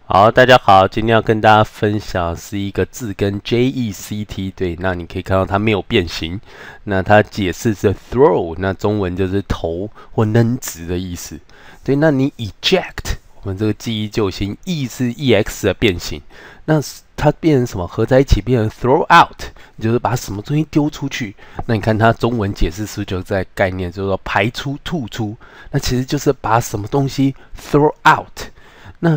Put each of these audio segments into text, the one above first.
好，大家好，今天要跟大家分享是一个字根 JECT， 对，那你可以看到它没有变形，那它解释是 throw， 那中文就是投或扔掷的意思，对，那你 eject， 我们这个记忆救星 E 是 EX 的变形，那它变成什么？合在一起变成 throw out， 就是把什么东西丢出去。那你看它中文解释是不是就在概念，就是说排出、吐出，那其实就是把什么东西 throw out， 那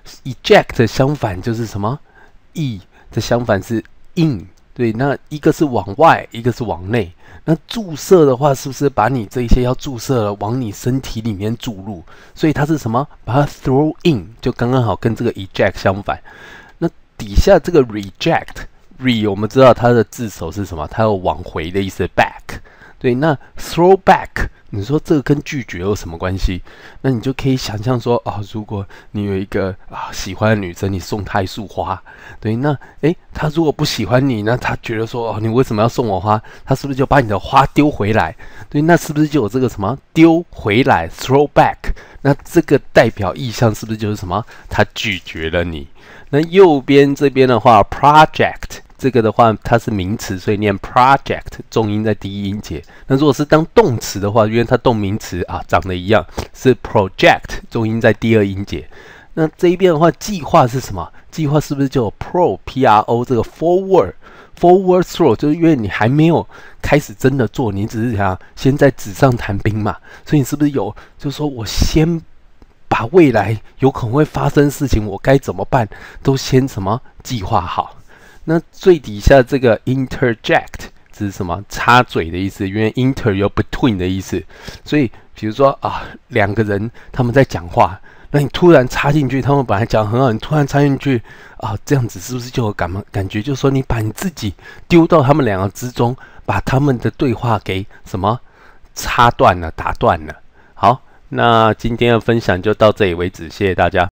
eject 相反就是什么 ？E 的相反是 in， 对，那一个是往外，一个是往内。那注射的话，是不是把你这些要注射的往你身体里面注入？所以它是什么？把它 throw in， 就刚刚好跟这个 eject 相反。那底下这个 reject，re 我们知道它的字首是什么？它有往回的意思 ，back。对，那 throw back。你说这个跟拒绝有什么关系？那你就可以想象说，哦，如果你有一个喜欢的女生，你送她一束花，对，那她如果不喜欢你，那她觉得说，哦，你为什么要送我花？她是不是就把你的花丢回来？对，那是不是就有这个什么丢回来 （throw back）？那这个代表意象是不是就是什么？她拒绝了你。那右边这边的话 ，project。这个的话，它是名词，所以念 project， 重音在第一音节。那如果是当动词的话，因为它动名词长得一样，是 project， 重音在第二音节。那这一边的话，计划是什么？计划是不是就有 pro 这个 forward throw， 就是因为你还没有开始真的做，你只是想先在纸上谈兵嘛，所以你是不是有，就是说我先把未来有可能会发生事情，我该怎么办，都先什么计划好。那最底下这个 interject 这是什么？插嘴的意思，因为 inter 有 between 的意思，所以比如说两个人他们在讲话，那你突然插进去，他们本来讲很好，你突然插进去这样子是不是就有感觉？就是说你把你自己丢到他们两个之中，把他们的对话给什么插断了、打断了。好，那今天的分享就到这里为止，谢谢大家。